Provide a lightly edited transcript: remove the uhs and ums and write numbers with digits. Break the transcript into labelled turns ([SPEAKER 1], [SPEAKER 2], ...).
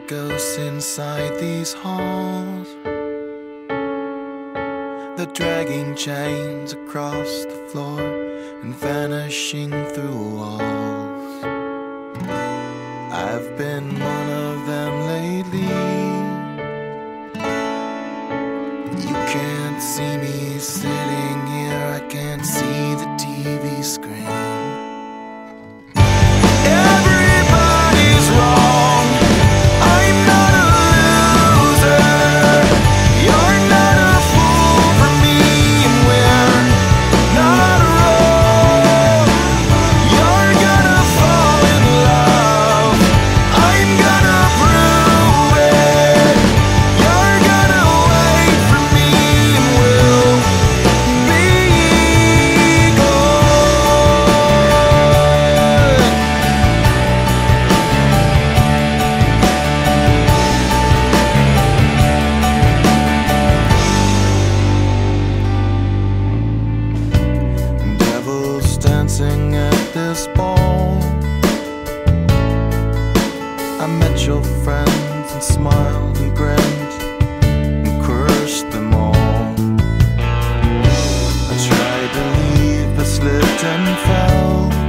[SPEAKER 1] ghosts inside these halls. They're dragging chains across the floor and vanishing through walls. I've been one of them lately. You can't see me sitting here, I can't see the TV screen. Everybody's wrong, I'm not a loser. You're not a fool for me, and we're not wrong. You're gonna fall in love, I'm gonna prove it. You're gonna wait for me, and we'll be good. Devils dancing at this ball. I met your friends and smiled and grinned and cursed them all. I tried to leave but slipped and fell.